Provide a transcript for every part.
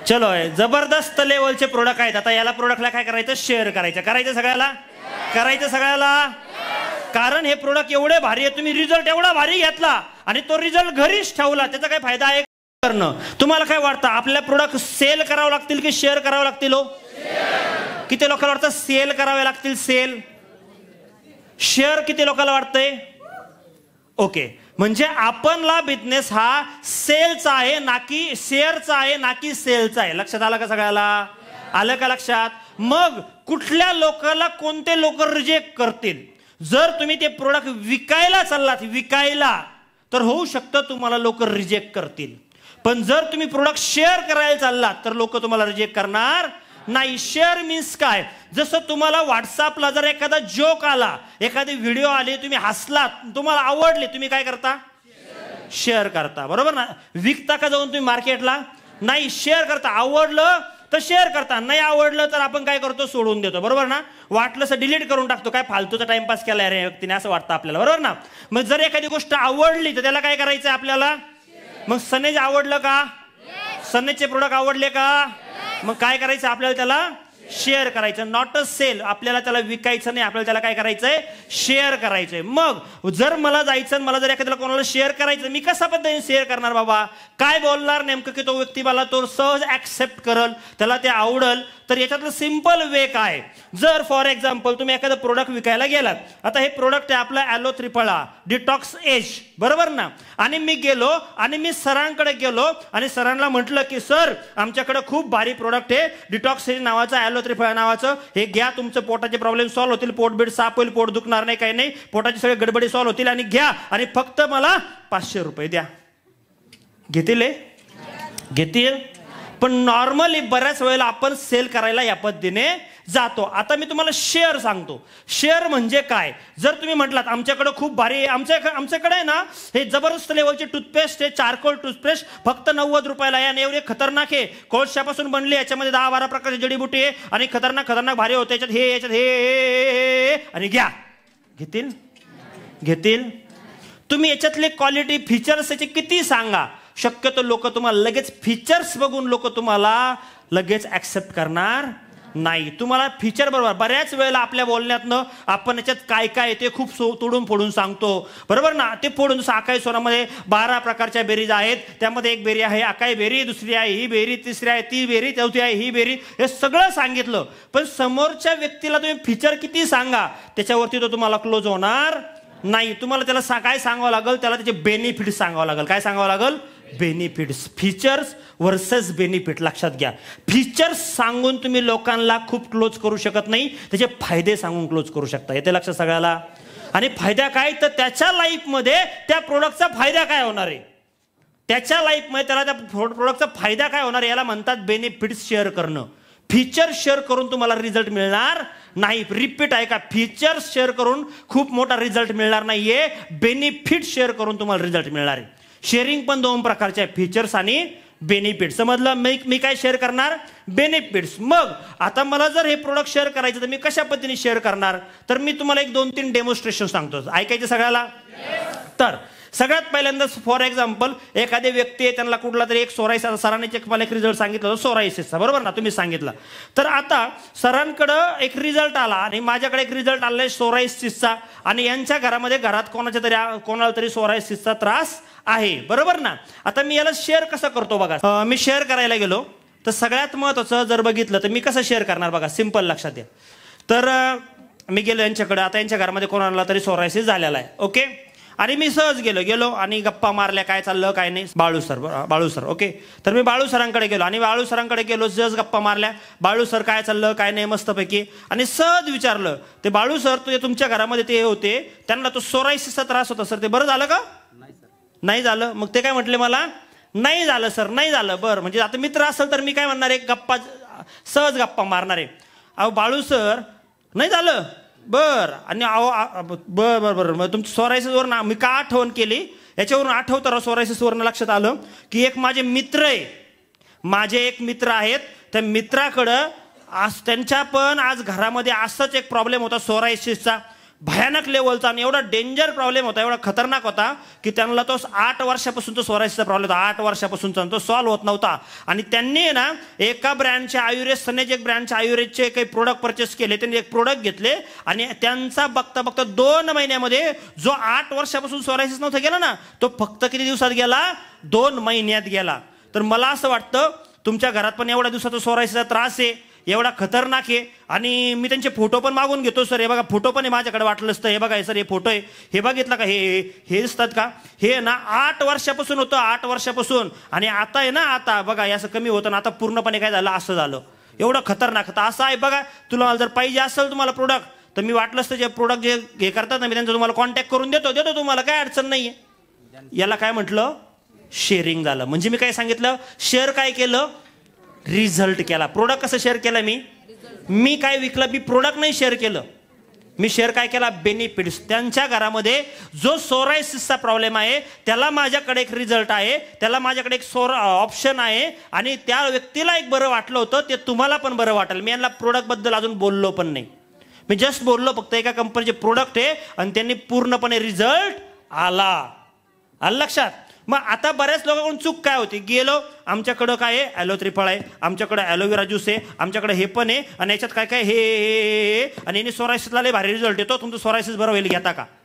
चलो जबरदस्त लेवलचे प्रोडक्ट आहेत. आता याला प्रोडक्टला काय करायचं, शेअर करायचं सगळ्याला, कारण हे प्रोडक्ट एवढे भारी आहे, तुम्ही रिझल्ट एवढा भारी घेतला आणि तो रिझल्ट घरीच ठेवला, त्याचा काय फायदा आहे करणं. तुम्हाला काय वाटतं, आपल्या प्रोडक्ट सेल करावं लागतील की शेअर करावं लागतील? किती लोकांना वाटतं सेल करावे लागतील? शेअर किती लोकांना वाटतंय? ओके, म्हणजे आपणला बिझनेस हा सेलचा आहे ना की शेअरचा आहे, ना की सेलचा आहे. लक्षात आलं का सगळ्याला? आलं का लक्षात? मग कुठल्या लोकांना कोणते लोक रिजेक्ट करतील? जर तुम्ही ते प्रोडक्ट विकायला चाललात, तर होऊ शकतं तुम्हाला लोक रिजेक्ट करतील. पण जर तुम्ही प्रोडक्ट शेअर करायला चाललात तर लोक तुम्हाला रिजेक्ट करणार नाही. शेअर मीन्स काय? जसं तुम्हाला व्हॉट्सअपला जर एखादा जोक आला, एखादी व्हिडिओ आली, तुम्ही हसलात, तुम्हाला आवडले, तुम्ही काय करता? शेअर करता, बरोबर ना? विकता का जाऊन तुम्ही मार्केटला? नाही, शेअर करता. आवडलं तर शेअर करता, नाही आवडलं तर आपण काय करतो, सोडून देतो, बरोबर ना? वाटलं तर डिलीट करून टाकतो, काय फालतूचा टाइमपास केला रे व्यक्तीने, असं वाटतं आपल्याला, बरोबर ना? मग जर एखादी गोष्ट आवडली तर त्याला काय करायचं आपल्याला? मग सनेज आवडलं का? सनेजचे प्रोडक्ट आवडले का? मग काय करायचं आपल्याला? त्याला शेअर करायचं. Not a sale. आपल्याला त्याला विकायचं नाही, आपल्याला त्याला काय करायचंय? शेअर करायचंय. मग जर मला जायचं, मला जर एखाद्याला कोणाला शेअर करायचं, मी कशा पद्धतीने शेअर करणार बाबा? काय बोलणार नेमकं की तो व्यक्ती मला तो सहज ऍक्सेप्ट करल, त्याला ते आवडल? तर याच्यातलं सिंपल वे काय? जर फॉर एक्झाम्पल तुम्ही एखादं प्रोडक्ट विकायला गेलात, आता हे प्रोडक्ट आहे आपलं ॲलो त्रिफळा डिटॉक्स एज, बरोबर ना? आणि मी गेलो आणि मी सरांकडे गेलो आणि सरांना म्हटलं की सर, आमच्याकडे खूप भारी प्रोडक्ट आहे डिटॉक्स एज नावाचं, ॲलो त्रिफळा नावाचं, हे घ्या, तुमचं पोटाचे प्रॉब्लेम सॉल्व्ह होतील, पोटबीट साफ होईल, पोट दुखणार नाही, काही नाही, पोटाची सगळे गडबडी सॉल्व्ह होतील, आणि घ्या, आणि फक्त मला 500 रुपये द्या. घेतील? पण नॉर्मली बऱ्याच वेळेला आपण सेल करायला या पद्धतीने जातो. आता मी तुम्हाला शेअर सांगतो. शेअर म्हणजे काय? जर तुम्ही म्हटलात आमच्याकडे खूप भारी, आमच्याकडे आहे ना हे जबरदस्त लेवलची टूथपेस्ट आहे, चारकोल टूथपेस्ट, फक्त 90 रुपयाला आहे, आणि एवढे खतरनाक आहे, कोळशापासून बनली, याच्यामध्ये 10-12 प्रकारची जडीबुटी आहे, आणि खतरनाक भारी होते, याच्यात हे आणि घ्या. घेतील? तुम्ही याच्यातले क्वालिटी फीचर्स याचे किती सांगा, शक्यतो लोक तुम्हाला लगेच फीचर्स बघून लोक तुम्हाला लगेच ऍक्सेप्ट करणार नाही. तुम्हाला फीचर बरोबर, बऱ्याच वेळेला आपल्या बोलण्यातनं आपण याच्यात काय काय ते खूप तोडून फोडून सांगतो, बरोबर ना? ते फोडून, जसं अकाई सोनामध्ये 12 प्रकारच्या बेरीज आहेत, त्यामध्ये एक बेरी आहे अकाई बेरी, दुसरी आहे ही बेरी, तिसरी आहे ती बेरी, चौथी आहे ही बेरी, हे सगळं सांगितलं. पण समोरच्या व्यक्तीला तुम्ही फीचर किती सांगा, त्याच्यावरती तो तुम्हाला क्लोज होणार नाही. तुम्हाला त्याला काय सांगावं लागेल? त्याला त्याचे बेनिफिट्स सांगावं लागेल. काय सांगावं लागेल? बेनिफिट्स. Features versus benefit. लक्षात घ्या, फीचर्स सांगून तुम्ही लोकांना खूप क्लोज करू शकत नाही, त्याचे फायदे सांगून क्लोज करू शकता. येते लक्षात सगळ्याला? आणि फायदा काय? तर त्याच्या लाईफमध्ये त्या प्रोडक्टचा फायदा काय होणार आहे, त्याच्या लाईफमध्ये त्याला त्या प्रोडक्टचा फायदा काय होणार, याला म्हणतात बेनिफिट्स शेअर करणं. फीचर शेअर करून तुम्हाला रिझल्ट मिळणार नाही. रिपीट आहे का? फीचर्स शेअर करून खूप मोठा रिझल्ट मिळणार नाहीये, बेनिफिट शेअर करून तुम्हाला रिझल्ट मिळणार आहे. शेअरिंग पण 2 प्रकारचे आहे, फीचर्स आणि बेनिफिट. समजलं? मी काय शेअर करणार? बेनिफिट्स. मग आता मला जर हे प्रोडक्ट शेअर करायचं तर मी कशा पद्धतीने शेअर करणार? तर मी तुम्हाला 1-2-3 डेमॉन्स्ट्रेशन सांगतो, ऐकायचे सगळ्याला? तर सगळ्यात पहिल्यांदा फॉर एक्झाम्पल एखादी व्यक्ती आहे, त्यांना कुठला तरी एक सोरायसिस, सरांनी मला एक रिझल्ट सांगितलं होतं सोरायसिसचा, बरोबर ना? तुम्ही सांगितलं. तर आता सरांकडं एक रिझल्ट आला आणि माझ्याकडे एक रिझल्ट आलाय सोरायसिसचा, आणि यांच्या घरात कोणाला तरी सोरायसिसचा त्रास आहे, बरोबर ना? आता मी याला शेअर कसं करतो बघा. मी शेअर करायला गेलो तर सगळ्यात महत्त्वाचं जर बघितलं तर मी कसं शेअर करणार बघा, सिंपल लक्षात द्या. तर मी गेलो यांच्याकडे, आता यांच्या घरामध्ये कोणाला तरी सोरायसिस झालेला आहे, ओके? आणि मी सहज गेलो आणि गप्पा मारल्या, काय चाललं काय नाही, बाळू सर, ओके? तर मी बाळू सरांकडे गेलो आणि बाळू सरांकडे गेलो, सहज गप्पा मारल्या, बाळू सर काय चाललं काय नाही मस्तपैकी, आणि सहज विचारलं, ते बाळू सर ते तुमच्या घरामध्ये ते होते, त्यांना तो सोरायसिसचा त्रास होता सर, ते बरं झालं का? नाही झालं. मग ते काय म्हटले मला, नाही झालं सर, नाही झालं. बरं, म्हणजे आता मित्र असेल तर मी काय म्हणणार, एक सहज गप्पा मारणार आहे. अहो बाळू सर नाही झालं, बरं, आणि बरं मग तुमच्या सोरायसिसवरून मी का आठवण केली, याच्यावरून आठवतं सोरायसिसवरून लक्षात आलं की एक माझे मित्र आहे, माझे एक मित्र आहेत, त्या मित्राकडं त्यांच्या पण आज घरामध्ये असंच एक प्रॉब्लेम होता सोरायसिसचा. भयानक लेवलचा आणि एवढा डेंजर प्रॉब्लेम होता, एवढा खतरनाक होता की त्यांना तो 8 वर्षापासून तो सोरायसिसचा प्रॉब्लेम होता. 8 वर्षापासूनचा तो सॉल्व्ह होत नव्हता. आणि त्यांनी ना एका ब्रँडचे आयुर्वेद सनेज एक ब्रँडचे आयुर्वेदचे काही प्रोडक्ट परचेस केले. त्यांनी एक प्रोडक्ट घेतले आणि त्यांचा बघता बघता 2 महिन्यामध्ये जो 8 वर्षापासून सोरायसिस नव्हता गेला ना, तो फक्त किती दिवसात गेला? 2 महिन्यात गेला. तर मला असं वाटतं तुमच्या घरात पण एवढ्या दिवसाचा सोरायसिसचा त्रास आहे, एवढा खतरनाक आहे. आणि मी त्यांचे फोटो पण मागून घेतो. सर हे बघा फोटो पण आहे माझ्याकडे, वाटलं असतं. हे बघा सर हे फोटो आहे, हे बघितलं का? हे दिसतात का? हे ना 8 वर्षापासून होतं, 8 वर्षापासून. आणि आता आहे ना, आता बघा असं कमी होतं ना, आता पूर्णपणे काय झालं? असं झालं. एवढं खतरनाक. आता असं आहे बघा, तुला जर पाहिजे असेल तुम्हाला प्रोडक्ट, तर मी वाटलं असतं जे प्रोडक्ट जे हे करतात ना, मी त्यांचा तुम्हाला कॉन्टॅक्ट करून देतो तुम्हाला, काय अडचण नाही आहे. याला काय म्हटलं? शेअरिंग झालं. म्हणजे मी काय सांगितलं? शेअर काय केलं? रिझल्ट केला. प्रोडक्ट कसं शेअर केलं? मी काय विकलं? मी प्रोडक्ट नाही शेअर केलं, मी शेअर काय केला? बेनिफिट्स. त्यांच्या घरामध्ये जो सोरायसिसचा प्रॉब्लेम आहे त्याला माझ्याकडे एक रिझल्ट आहे, त्याला माझ्याकडे एक ऑप्शन आहे आणि त्या व्यक्तीला एक बरं वाटलं होतं, ते तुम्हाला पण बरं वाटेल. मी यांना प्रोडक्टबद्दल अजून बोललो पण नाही, मी जस्ट बोललो फक्त एका कंपनीचे प्रोडक्ट आहे आणि त्यांनी पूर्णपणे रिझल्ट आला. लक्षात? मग आता बऱ्याच लोकांकडून चूक काय होती? गेलो, आमच्याकडं काय आहे? ॲलो त्रिफळ आहे, आमच्याकडं ॲलोवेरा ज्यूस आहे, आमच्याकडे हे पण आहे आणि याच्यात काय काय हे आणि यांनी सोरायसिसला लय भारी रिझल्ट येतो, तुमचं सोरायसिस बरं होईल, घेता का?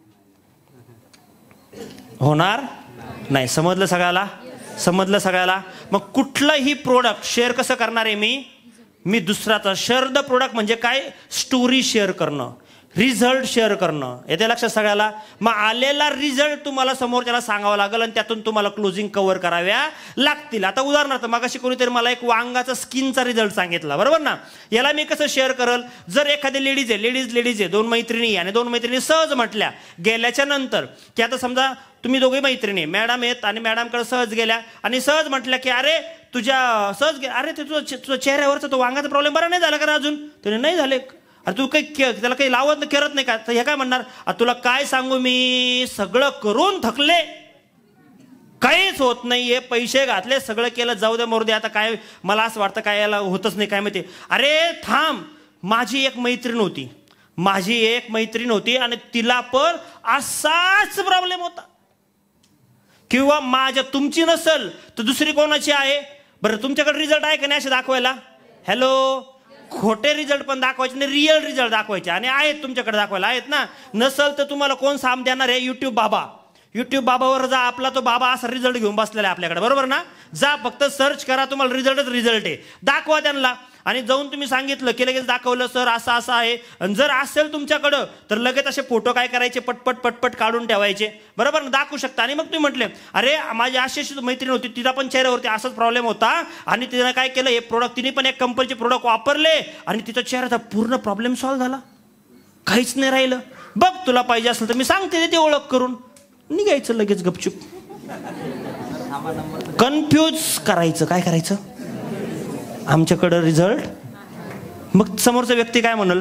होणार नाही. समजलं सगळ्याला? समजलं सगळ्याला? मग कुठलंही प्रोडक्ट शेअर कसं करणार आहे मी दुसराचा शेअर द प्रोडक्ट म्हणजे काय? स्टोरी शेअर करणं, रिझल्ट शेअर करणं. येते लक्षात सगळ्याला? मग आलेला रिझल्ट तुम्हाला समोरच्याला सांगावा लागेल आणि त्यातून तुम्हाला क्लोजिंग कव्हर कराव्या लागतील. आता उदाहरणार्थ मगाशी कोणीतरी मला एक वांगाचा स्किनचा रिझल्ट सांगितला, बरोबर ना? याला मी कसं शेअर करल? जर एखादी लेडीज आहे 2 मैत्रिणी आणि 2 मैत्रिणी सहज म्हटल्या गेल्याच्या नंतर की आता समजा तुम्ही दोघे मैत्रिणी, मॅडम आहेत आणि मॅडमकडे सहज गेल्या आणि सहज म्हटल्या की अरे अरे ते तुझा चेहऱ्यावरचा तो वांगाचा प्रॉब्लेम बरा नाही झाला का अजून? त्याने नाही झाले. अरे तू काही त्याला काही लावत करत नाही का? तर हे काय म्हणणार? तुला काय सांगू, मी सगळं करून थकले, काहीच होत नाहीये, पैसे घातले, सगळं केलं, जाऊ दे मरू दे, आता काय मला असं वाटतं काय याला होतच नाही काय माहिती. अरे थांब, माझी एक मैत्रीण होती आणि तिला पण असाच प्रॉब्लेम होता. किंवा तुमची नसल तर दुसरी कोणाची आहे? बरं तुमच्याकडे रिझल्ट आहे का नाही असे दाखवायला? हॅलो, खोटे रिझल्ट पण दाखवायचे आणि रिअल रिझल्ट दाखवायचे आणि आहेत तुमच्याकडे दाखवायला, आहेत ना? नसल तर तुम्हाला कोण साम देणार आहे? युट्यूब बाबावर जा, आपला तो बाबा असा रिझल्ट घेऊन बसलेला आहे आपल्याकडे, बरोबर ना? जा फक्त सर्च करा, तुम्हाला रिझल्ट आहे, दाखवा त्यांना. आणि जाऊन तुम्ही सांगितलं की लगेच दाखवलं सर असं आहे. आणि जर असेल तुमच्याकडं तर लगेच असे फोटो काय करायचे? पटपट काढून ठेवायचे, बरोबर ना? दाखवू शकता. आणि मग तुम्ही म्हटले अरे माझी अशी मैत्रीण होती, तिला पण चेहऱ्यावरती असाच प्रॉब्लेम होता आणि तिने काय केलं? हे प्रोडक्ट तिने पण एक कंपनीचे प्रोडक्ट वापरले आणि तिचा चेहऱ्याचा पूर्ण प्रॉब्लेम सॉल्व्ह झाला, काहीच नाही राहिलं. बघ तुला पाहिजे असेल तर मी सांगते ते ओळख करून निघायचं लगेच गपचूप. कन्फ्यूज करायचं, काय करायचं? आमच्याकडं रिझल्ट. मग समोरचा व्यक्ती काय म्हणल?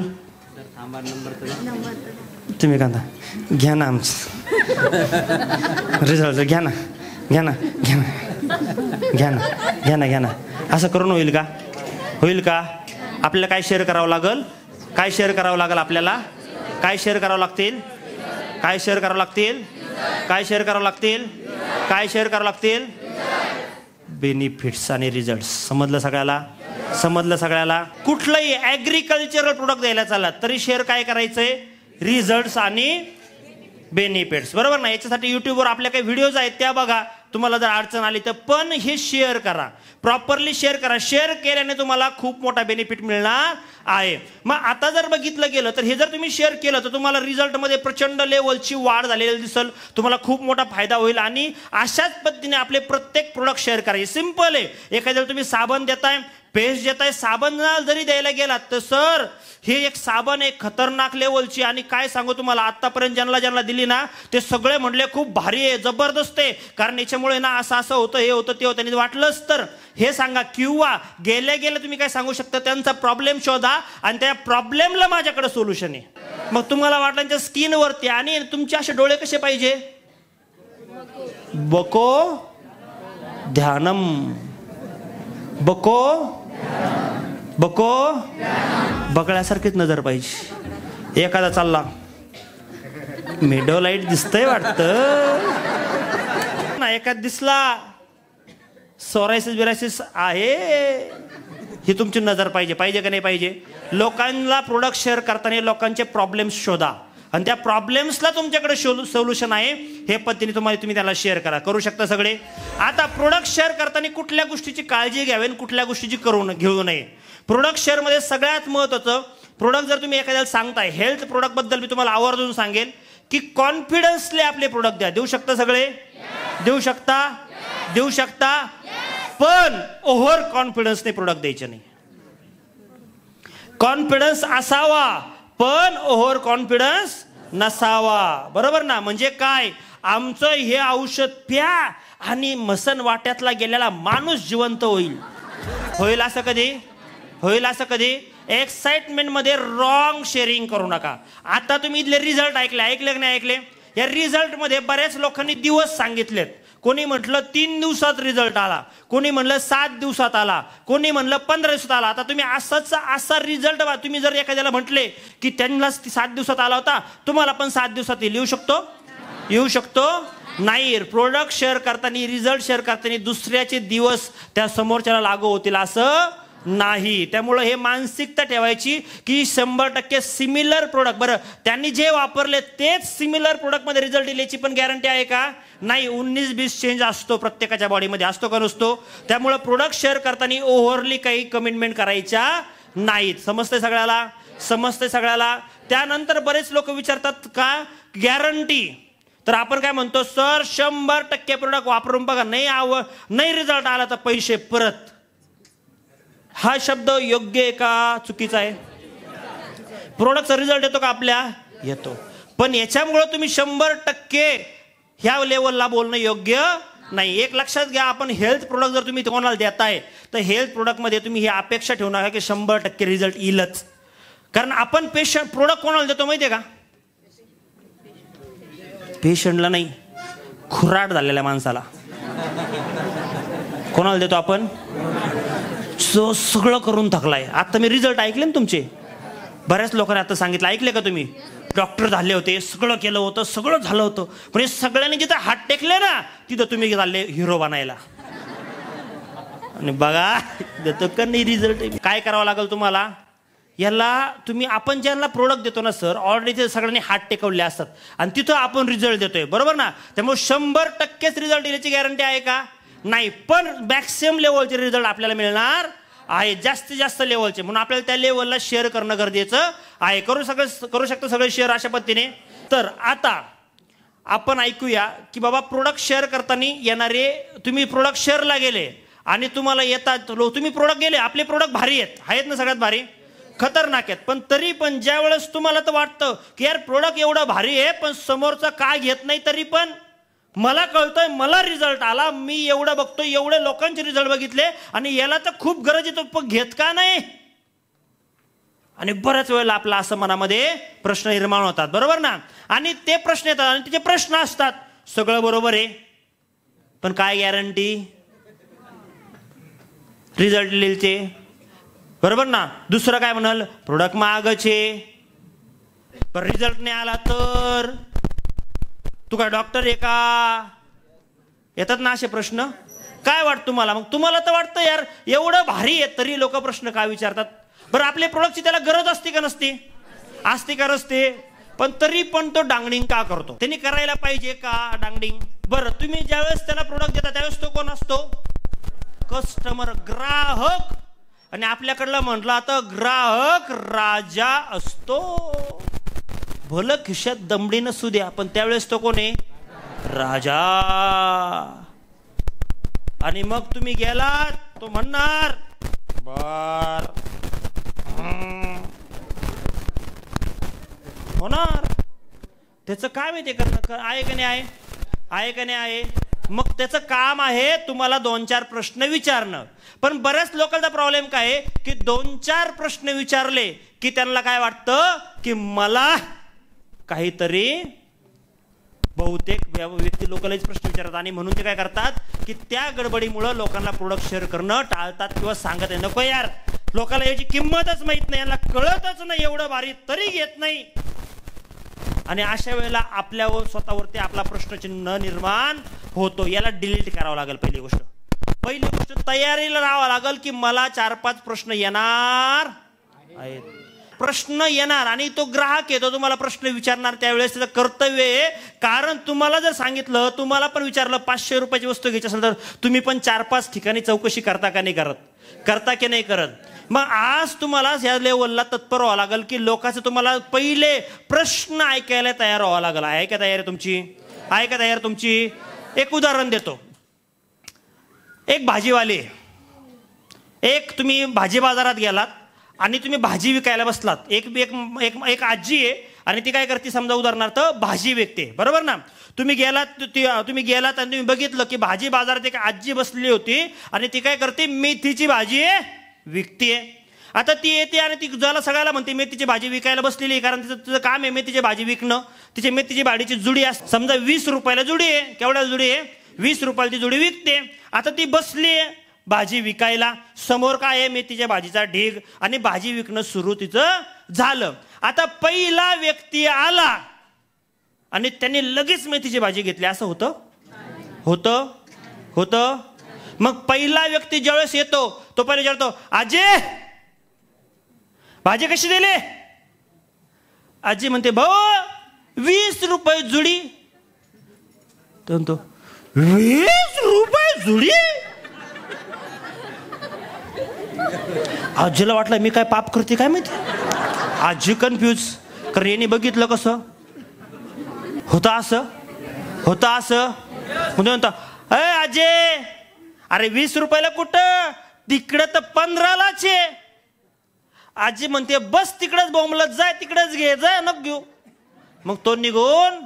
तुम्ही का घ्या ना आमचं रिझल्ट, घ्या ना. असं करून होईल का? आपल्याला काय शेअर करावं लागल? आपल्याला काय शेअर करावं लागतील? बेनिफिट्स आणि रिझल्ट. समजलं सगळ्याला? कुठलंही ऍग्रिकल्चरल प्रोडक्ट द्यायला चालला तरी शेअर काय करायचंय? रिझल्ट्स आणि बेनिफिट्स, बरोबर ना? याच्यासाठी युट्यूबवर आपल्या काही व्हिडिओज आहेत त्या बघा, तुम्हाला जर अडचण आली तर. पण हे शेअर करा, प्रॉपरली शेअर करा. शेअर केल्याने तुम्हाला खूप मोठा बेनिफिट मिळणार आहे. मग आता जर बघितलं गेलं तर हे जर तुम्ही शेअर केलं तर तुम्हाला रिझल्टमध्ये प्रचंड लेवलची वाढ झालेली दिसेल, तुम्हाला खूप मोठा फायदा होईल. आणि अशाच पद्धतीने आपले प्रत्येक प्रोडक्ट शेअर करायचे. सिंपल आहे. एखाद्याला तुम्ही साबण देताय, पेस्ट देताय, साबण जरी द्यायला गेलात तर सर हे एक साबण आहे खतरनाक लेवलची आणि काय सांगू तुम्हाला, आतापर्यंत ज्यांना दिली ना ते सगळे म्हणले खूप भारी आहे, जबरदस्त आहे, कारण याच्यामुळे ना असं होतं, हे होतं, ते होतं. आणि वाटलंच तर हे सांगा. किंवा गेल्या तुम्ही काय सांगू शकता? त्यांचा प्रॉब्लेम शोधा आणि त्या प्रॉब्लेमला माझ्याकडे सोल्युशन आहे. मग तुम्हाला वाटलं त्यांच्या स्किनवरती. आणि तुमचे असे डोळे कसे पाहिजे? बको ध्यानम, बगळ्यासारखीच नजर पाहिजे. एखादा चालला मेडोलाइट दिसतंय वाटतं ना. एखाद दिसला सोरायसिस बिरायसिस आहे, ही तुमची नजर पाहिजे. पाहिजे का नाही पाहिजे? लोकांना प्रोडक्ट शेअर करताना लोकांचे प्रॉब्लेम्स शोधा आणि त्या प्रॉब्लेम्सला तुमच्याकडे सोल्युशन आहे हे पद्धतीने तुम्ही त्याला शेअर करा. करू शकता सगळे. आता प्रोडक्ट शेअर करताना कुठल्या गोष्टीची काळजी घ्यावी आणि कुठल्या गोष्टीची घेऊ नये. प्रोडक्ट शेअरमध्ये सगळ्यात महत्त्वाचं, प्रोडक्ट जर तुम्ही एखाद्याला सांगताय, हेल्थ प्रोडक्ट बद्दल मी तुम्हाला आवर्जून सांगेन की कॉन्फिडन्सले आपले प्रोडक्ट द्या. देऊ शकता सगळे? देऊ शकता? देऊ शकता? पण ओव्हर कॉन्फिडन्सने प्रोडक्ट द्यायचे नाही. कॉन्फिडन्स असावा पण ओव्हर कॉन्फिडन्स नसावा. बरोबर ना? म्हणजे काय, आमचं हे औषध प्या आणि मसन वाट्यातला गेलेला माणूस जिवंत होईल. होईल असं कधी? होईल असं कधी? एक्साइटमेंट मध्ये रॉंग शेअरिंग करू नका. आता तुम्ही इथले रिझल्ट ऐकले की नाही ऐकले? या रिझल्ट मध्ये बऱ्याच लोकांनी दिवस सांगितलेत. कोणी म्हटलं 3 दिवसात रिझल्ट आला, कोणी म्हणलं 7 दिवसात आला, कोणी म्हणलं 15 दिवसात आला. आता तुम्ही असा रिझल्ट, तुम्ही जर एखाद्याला म्हटले की त्यांना 7 दिवसात आला होता, तुम्हाला पण 7 दिवसात येऊ शकतो? येऊ शकतो? नाही. प्रोडक्ट शेअर करताना, रिझल्ट शेअर करताना दुसऱ्याचे दिवस त्या समोरच्याला लागू होतील असं नाही. त्यामुळं हे मानसिकता ठेवायची की 100% सिमिलर प्रोडक्ट. बरं, त्यांनी जे वापरले तेच सिमिलर प्रोडक्टमध्ये रिझल्ट येण्याची पण गॅरंटी आहे का? नाही. 19-20 चेंज असतो प्रत्येकाच्या बॉडीमध्ये, असतो का नसतो? त्यामुळं प्रोडक्ट शेअर करताना ओव्हरली काही कमिटमेंट करायच्या नाहीत. समजते सगळ्याला? समजते सगळ्याला? त्यानंतर बरेच लोक विचारतात का गॅरंटी, तर आपण काय म्हणतो, सर 100% प्रोडक्ट वापरून बघा, नाही रिझल्ट आला तर पैसे परत. हा शब्द योग्य आहे का चुकीचा आहे? प्रोडक्टचा रिझल्ट येतो का आपल्या? येतो. पण याच्यामुळे तुम्ही 100% ह्या लेवलला बोलणं योग्य नाही. एक लक्षात घ्या, आपण हेल्थ प्रोडक्ट जर तुम्ही कोणाला देताय तर हेल्थ प्रोडक्टमध्ये तुम्ही ही अपेक्षा ठेवू नका की 100% रिझल्ट येईलच. कारण आपण प्रोडक्ट कोणाला देतो माहितीये का? पेशंटला नाही, खुराट झालेल्या माणसाला. कोणाला देतो आपण? जो सगळं करून थकलाय. आता मी रिझल्ट ऐकले ना तुमचे, बऱ्याच लोकांनी आता सांगितलं, ऐकले का तुम्ही? डॉक्टर झाले होते, सगळं केलं होतं, सगळं झालं होतं, पण हे सगळ्यांनी जिथं हात टेकले ना तिथं तुम्ही झाले हिरो बनायला. आणि बघा देतो का नाही रिझल्ट. काय करावं लागेल तुम्हाला? याला तुम्ही, आपण ज्यांना प्रोडक्ट देतो ना सर, ऑलरेडी ते सगळ्यांनी हात टेकवले असतात आणि तिथं आपण रिझल्ट देतोय. बरोबर ना? त्यामुळे 100%च रिझल्ट येण्याची गॅरंटी आहे का? नाही. पण मॅक्सिमम लेवलचे रिझल्ट आपल्याला मिळणार आहे, जास्तीत जास्त लेवलचे. म्हणून आपल्याला त्या लेवलला शेअर करणं गरजेचं आहे. करू शकतो सगळे शेअर अशा पद्धतीने. तर आता आपण ऐकूया की बाबा प्रोडक्ट शेअर करताना येणारे, तुम्ही प्रोडक्ट शेअरला गेले आणि तुम्हाला येतात, तुम्ही प्रोडक्ट गेले, आपले प्रोडक्ट भारी आहेत ना, सगळ्यात भारी, खतरनाक आहेत, पण तरी पण ज्या वेळेस तुम्हाला तर वाटतं की यार प्रोडक्ट एवढं भारी आहे पण समोरचा काय घेत नाही, तरी पण मला कळतंय, मला रिझल्ट आला, मी एवढं बघतोय, एवढे लोकांचे रिझल्ट बघितले आणि याला तर खूप गरज आहे, तो घेत का नाही? आणि बऱ्याच वेळेला आपला असं मनामध्ये प्रश्न निर्माण होतात. बरोबर ना? आणि ते प्रश्न येतात आणि तिचे प्रश्न असतात, सगळं बरोबर आहे पण काय गॅरंटी रिझल्ट लिहिलचे? बरोबर ना? दुसरं काय म्हणाल, प्रोडक्ट महागच आहे पण रिझल्ट नाही आला तर तू काय डॉक्टर आहे का? येतात ना असे प्रश्न. काय वाटतं तुम्हाला? मग तुम्हाला तर वाटतं यार एवढं भारी आहे तरी लोक प्रश्न काय विचारतात? बरं, आपल्या प्रोडक्टची त्याला गरज असते का नसते? असते का नसते? पण तरी पण तो डांगडिंग का करतो? त्यांनी करायला पाहिजे का डांगडिंग? बरं, तुम्ही ज्यावेळेस त्याला प्रोडक्ट देता त्यावेळेस तो कोण असतो? कस्टमर, ग्राहक. आणि आपल्याकडलं म्हटलं तर ग्राहक राजा असतो. भलं खिशात दमडी नसू द्या पण त्यावेळेस तो कोण आहे? राजा. आणि मग तुम्ही गेलात, तो म्हणणार बर होणार. त्याचं काय माहिती आहे का नाही आहे? आहे का नाही आहे? मग त्याचं काम आहे तुम्हाला 2-4 प्रश्न विचारणं. पण बऱ्याच लोकांचा प्रॉब्लेम काय आहे की 2-4 प्रश्न विचारले की त्यांना काय वाटतं की मला काहीतरी, बहुतेक व्यक्ती लोकांनाच प्रश्न विचारतात आणि म्हणून ते काय करतात की त्या गडबडीमुळे लोकांना प्रोडक्ट शेअर करणं टाळतात किंवा सांगत नाही, नको यार लोकांना याची किंमतच माहित नाही, यांना कळतच नाही एवढं भारी तरी घेत नाही. आणि अशा वेळेला आपल्यावर स्वतःवरती आपला प्रश्नचिन्ह निर्माण होतो. याला डिलीट करावं लागेल. पहिली गोष्ट तयारीला राहावं लागेल की मला 4-5 प्रश्न येणार आहेत. प्रश्न येणार आणि तो ग्राहक आहे, तो तुम्हाला प्रश्न विचारणार. त्यावेळेस त्याचं कर्तव्य आहे. कारण तुम्हाला जर सांगितलं, तुम्हाला पण विचारलं 500 रुपयाची वस्तू घ्यायची असेल तर तुम्ही पण 4-5 ठिकाणी चौकशी करता का नाही करत. मग आज तुम्हाला या लेवलला तत्पर व्हावं लागेल की लोकांचे तुम्हाला पहिले प्रश्न ऐकायला तयार व्हावं लागेल. आहे का तयार तुमची? एक उदाहरण देतो. एक भाजीवाले, तुम्ही भाजी बाजारात गेलात आणि तुम्ही भाजी विकायला बसलात. एक आजी आहे आणि ती काय करते, समजा उदाहरणार्थ भाजी विकते, बरोबर ना. तुम्ही गेलात आणि तुम्ही बघितलं की भाजी बाजारात एक आजी बसली होती आणि ती काय करते, मेथीची भाजी विकते. आता ती येते आणि ती ज्याला सगळ्याला म्हणते मेथीची भाजी विकायला बसलेली आहे, कारण तिचं काम आहे मेथीची भाजी विकणं. तिची मेथीची भाजीची जुडी असते, समजा 20 रुपयाला जुडी आहे. केवढ्याला जुडी आहे? 20 रुपयाला ती जुडी विकते. आता ती बसली आहे भाजी विकायला, समोर काय आहे, मेथीच्या भाजीचा ढीग, आणि भाजी विकणं सुरू तिचं झालं. आता पहिला व्यक्ती आला आणि त्यांनी लगेच मेथीची भाजी घेतली, असं होतं. मग पहिला व्यक्ती ज्यावेळेस येतो तो पहिले विचारतो, आजी भाजी कशी दिली? आजी म्हणते, भाऊ 20 रुपये जुडी. तो म्हणतो, 20 रुपये जुडी? आजीला वाटलं मी काय पाप करते काय माहिती. आजी कन्फ्यूज, कारण यांनी बघितलं कसं होतं असं. म्हणतो, अय आजी, अरे 20 रुपयाला कुठं, तिकडं तर 15लाच आहे. आजी म्हणते, बस तिकडच बोंबलत जाय, तिकडच घे, जाय नको घेऊ. मग तो निघून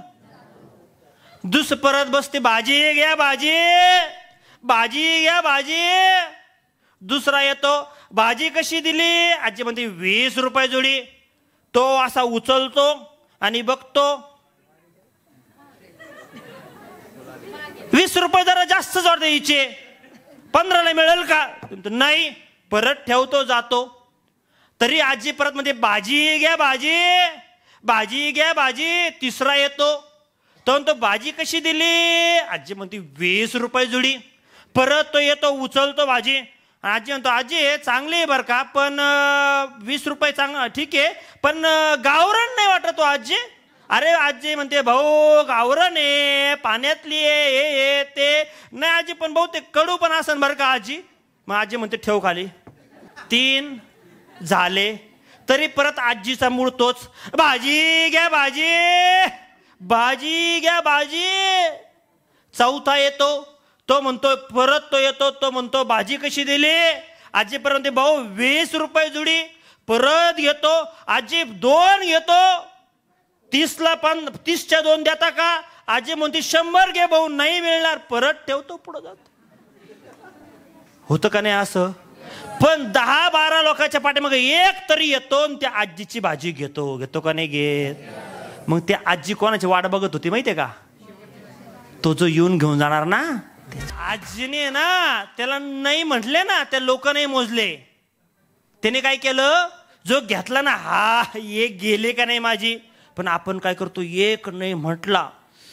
परत बसते, भाजी घ्या भाजी. दुसरा येतो, भाजी कशी दिली? आजी म्हणते 20 रुपये जोडी. तो असा उचलतो आणि बघतो 20 रुपये जरा जास्त जोड द्यायचे, 15ला मिळेल का? नाही. परत ठेवतो, जातो. तरी आजी परत म्हणते, भाजी घ्या भाजी. तिसरा येतो, तो म्हणतो भाजी कशी दिली? आजी म्हणते 20 रुपये जोडी. परत तो येतो, उचलतो भाजी. आजी म्हणतो, आजी चांगली आहे बरं का, पण 20 रुपये चांगलं ठीक आहे, पण गावरान नाही वाटत तो आजी. अरे आजी म्हणते, भाऊ गावरान आहे, पाण्यातली आहे, हे ते नाही आजी, पण बहुतेक कडू पण असेल बरं का आजी. मग आजी म्हणते, ठेव खाली. 3 झाले. तरी परत आजीचा मूळ तोच, भाजी घ्या भाजी. चौथा येतो, तो म्हणतो, परत तो येतो, तो म्हणतो भाजी कशी दिली? आजी परत म्हणते, भाऊ 20 रुपये जुडी. परत घेतो, आजी 2 घेतो. 30च्या 2 देता का? आजी म्हणते 100 घे भाऊ, नाही मिळणार. परत ठेवतो, पुढे जातो. होतं का नाही असं? पण 10-12 लोकांच्या पाठीमागे एक तरी येतो आणि त्या आजीची भाजी घेतो का नाही घेत? मग त्या आजी कोणाची वाट बघत होती माहितीये का? तो जो येऊन घेऊन जाणार ना. आजीने ना त्याला नाही म्हटले ना, त्या लोक नाही मोजले. त्याने काय केलं, जो घेतला ना, हा एक गेले का नाही माझी. पण आपण काय करतो, एक नाही म्हटला,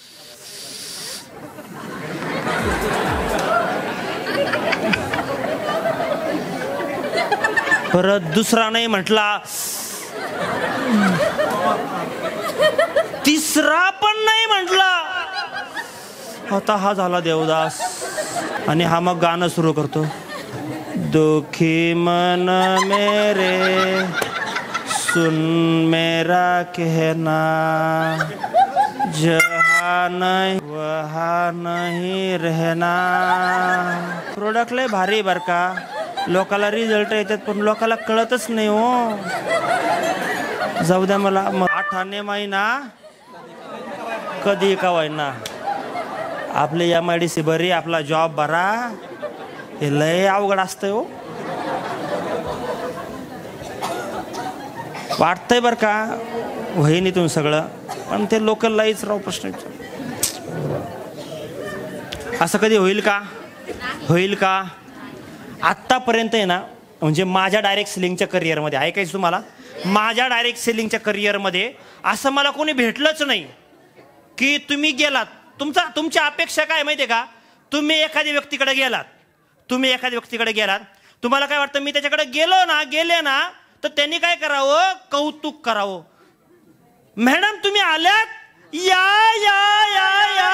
परत दुसरा नाही म्हटला, तिसरा पण नाही म्हटला. आता हा झाला देवदास. आणि हा मग गाणं सुरू करतो, दुखी मन मेरे सुन मेरा कहना, जहाँ नहीं वहाँ नहीं रहना. प्रोडक्ट लय भारी बर का, लोकाला रिझल्ट येतात पण लोकाला कळतच नाही हो. जाऊ द्या मला. 8 महिना कधी का व्हायना, आपले MIDC बरी, आपला जॉब बरा, हे लय अवघड असतंय हो. वाटतंय बर का वहिनी तुम्ही सगळं, पण ते लोकल लाईच राव प्रश्न. असं कधी होईल का? आत्तापर्यंत आहे ना, म्हणजे माझ्या डायरेक्ट सेलिंगच्या करिअरमध्ये ऐकायचं तुम्हाला, माझ्या डायरेक्ट सेलिंगच्या करिअरमध्ये असं मला कोणी भेटलंच नाही की तुम्ही गेलात, तुमची अपेक्षा काय माहितीये का, तुम्ही एखाद्या व्यक्तीकडे गेलात, तुम्हाला काय वाटतं मी त्याच्याकडे गेले ना तर त्यांनी काय करावं, कौतुक करावं. मॅडम तुम्ही आल्यात, या या या या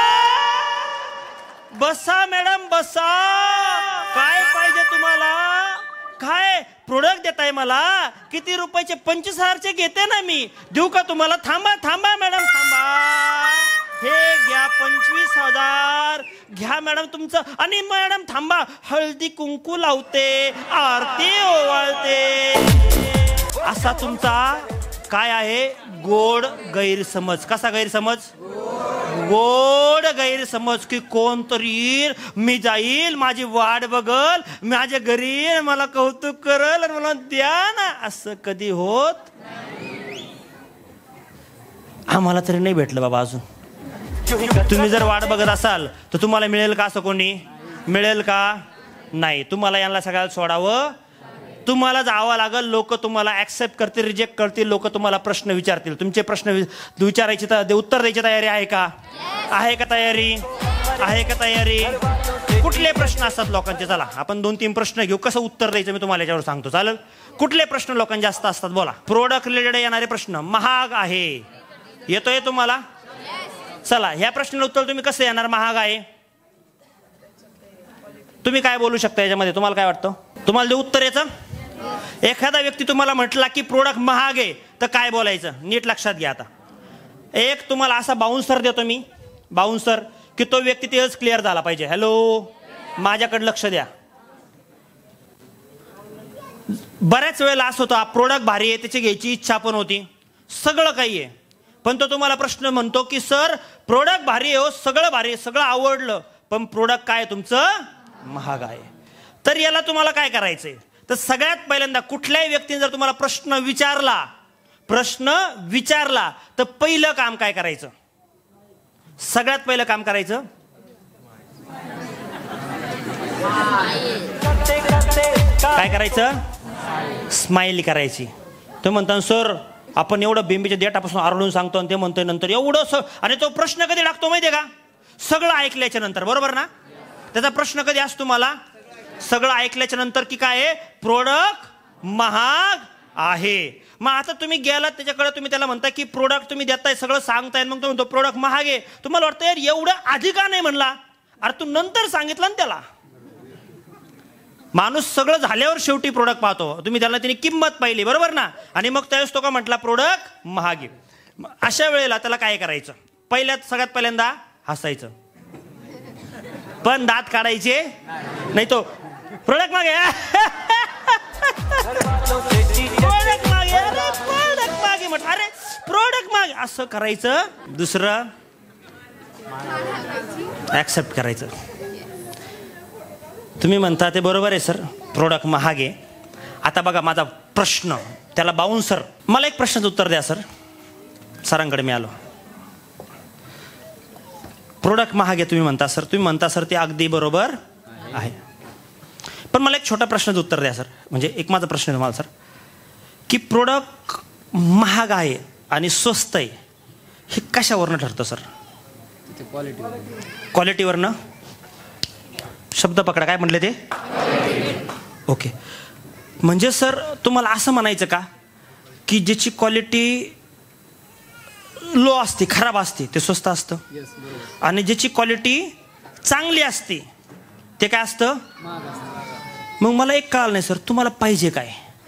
बसा मॅडम बसा, काय पाहिजे तुम्हाला, काय प्रोडक्ट देताय मला, किती रुपयाचे, 25,000चे घेते ना मी, देऊ का तुम्हाला, थांबा थांबा मॅडम थांबा, हे घ्या 25,000 घ्या मॅडम तुमचं, आणि मॅडम थांबा हळदी कुंकू लावते, आरती ओवाळते. असा तुमचा काय आहे, गोड गैरसमज. कसा गैरसमज, गोड गैरसमज की कोणतरी मी जाईल, माझी वाट बघल, माझ्या घरी मला कौतुक करल आणि मला द्या ना. असं कधी होत आम्हाला तरी नाही भेटलं बाबा अजून. तुम्ही जर वाट बघत असाल तर तुम्हाला मिळेल का, असं कोणी मिळेल का, नाही. तुम्हाला यांना सगळ्याला सोडावं, तुम्हाला जावं लागल. लोक तुम्हाला ऍक्सेप्ट करतील, रिजेक्ट करतील, लोक तुम्हाला प्रश्न विचारतील. तुमचे प्रश्न विचारायचे तर उत्तर द्यायची तयारी आहे का, आहे का तयारी, आहे का तयारी. कुठले प्रश्न असतात लोकांचे, चला आपण 2-3 प्रश्न घेऊ, कसं उत्तर द्यायचं मी तुम्हाला याच्यावर सांगतो, चालेल. कुठले प्रश्न लोकांचे जास्त असतात बोला. प्रोडक्ट रिलेटेड येणारे प्रश्न, महाग आहे, येतोय तुम्हाला, चला ह्या प्रश्नाला उत्तर तुम्ही कसं येणार, महाग आहे. तुम्ही काय बोलू शकता याच्यामध्ये, तुम्हाला काय वाटतं, तुम्हाला जे उत्तर याचं. एखादा व्यक्ती तुम्हाला म्हटला की प्रोडक्ट महाग आहे तर काय बोलायचं, नीट लक्षात घ्या. आता एक तुम्हाला असा बाउन्सर देतो मी, बाउन्सर, की तो व्यक्ती तेच क्लिअर झाला पाहिजे. हॅलो, माझ्याकडे लक्ष द्या. बऱ्याच वेळेला असं होतं, प्रोडक्ट भारी आहे, त्याची घ्यायची इच्छा पण होती, सगळं काही आहे, पण तो तुम्हाला प्रश्न म्हणतो की सर प्रोडक्ट भारी आहे, हो सगळं भारी आहे, सगळं आवडलं, पण प्रोडक्ट काय तुमचं महाग आहे. तर याला तुम्हाला काय करायचंय, तर सगळ्यात पहिल्यांदा कुठल्याही व्यक्तीने जर तुम्हाला प्रश्न विचारला तर पहिलं काम काय करायचं, सगळ्यात पहिलं काम करायचं, काय करायचं, स्माइल करायची. तो म्हणतात सर आपण एवढं बिंबीच्या देठापासून आरडून सांगतो आणि ते म्हणतोय नंतर एवढं, आणि तो प्रश्न कधी टाकतो माहितीये का, सगळं ऐकल्याच्या नंतर, बरोबर ना. त्याचा प्रश्न कधी असतो मला, सगळं ऐकल्याच्या नंतर की काय आहे, प्रोडक्ट महाग आहे. मग आता तुम्ही गेलात त्याच्याकडे, तुम्ही त्याला म्हणता की प्रोडक्ट तुम्ही देताय, सगळं सांगताय, मग तो म्हणतो प्रोडक्ट महाग आहे. तुम्हाला वाटतं यार एवढं आधी का नाही म्हणला, अरे तू नंतर सांगितलं ना त्याला. माणूस सगळं झाल्यावर शेवटी प्रोडक्ट पाहतो, तुम्ही त्याला तिने किंमत पाहिली, बरोबर ना, आणि मग त्यावेळेस तो का म्हटला प्रोडक्ट महाग आहे. अशा वेळेला त्याला काय करायचं, सगळ्यात पहिल्यांदा हसायचं, पण दात काढायचे नाही. तो प्रोडक्ट मागे, प्रोडक्ट मागे, अरे प्रोडक्ट मागे म्हट, अरे प्रोडक्ट मागे, असं करायचं. दुसरं ऍक्सेप्ट करायचं. तुम्ही म्हणता ते बरोबर आहे सर, प्रोडक्ट महाग आहे. आता बघा माझा प्रश्न, त्याला बाउन्सर, मला एक प्रश्नाचं उत्तर द्या सर. सरांकडे मी आलो, प्रोडक्ट महाग आहे तुम्ही म्हणता सर, तुम्ही म्हणता सर ते अगदी बरोबर आहे, पण मला एक छोटा प्रश्नाचं उत्तर द्या सर. म्हणजे एक माझा प्रश्न आहे तुम्हाला सर, की प्रोडक्ट महाग आहे आणि स्वस्त आहे हे कशावरनं ठरतं सर, क्वालिटीवरनं. शब्द पकडा, काय म्हटले ते, ओके. म्हणजे सर तुम्हाला असं म्हणायचं का की ज्याची क्वालिटी लो असते, खराब असते, ते स्वस्त असतं, आणि ज्याची क्वालिटी चांगली असते ते काय असतं. मग मला एक कळलं नाही सर, तुम्हाला पाहिजे काय,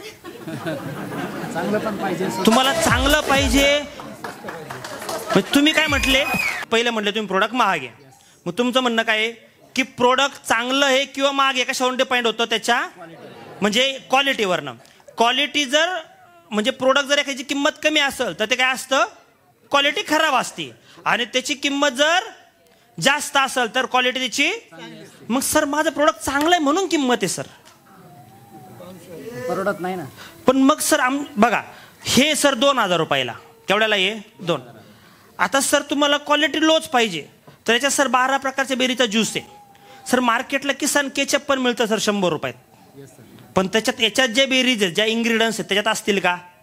तुम्हाला चांगलं पाहिजे. तुम्ही काय म्हटले, पहिलं म्हटले तुम्ही प्रोडक्ट महाग आहे, मग तुमचं म्हणणं काय आहे की प्रोडक्ट चांगलं आहे किंवा महाग आहे कशावरून डिपेंड होतं, त्याच्या म्हणजे क्वालिटीवरनं. क्वालिटी जर म्हणजे प्रोडक्ट जर एखादी किंमत कमी असेल तर ते काय असतं, क्वालिटी खराब असते, आणि त्याची किंमत जर जास्त असेल तर क्वालिटी त्याची. मग सर माझं प्रोडक्ट चांगलं आहे म्हणून किंमत आहे सर, प्रोडक्ट नाही ना. पण मग सर बघा हे सर 2,000 रुपयाला, केवढ्याला हे 2. आता सर तुम्हाला क्वालिटी लोच पाहिजे तर याच्यात सर 12 प्रकारच्या बेरीचा ज्यूस आहे सर. मार्केटला किसान केचप पण मिळतं सर 100 रुपयात, पण त्याच्यात याच्यात जे बेरीज आहेत, ज्या इन्ग्रेडियंट्स आहेत त्याच्यात असतील का,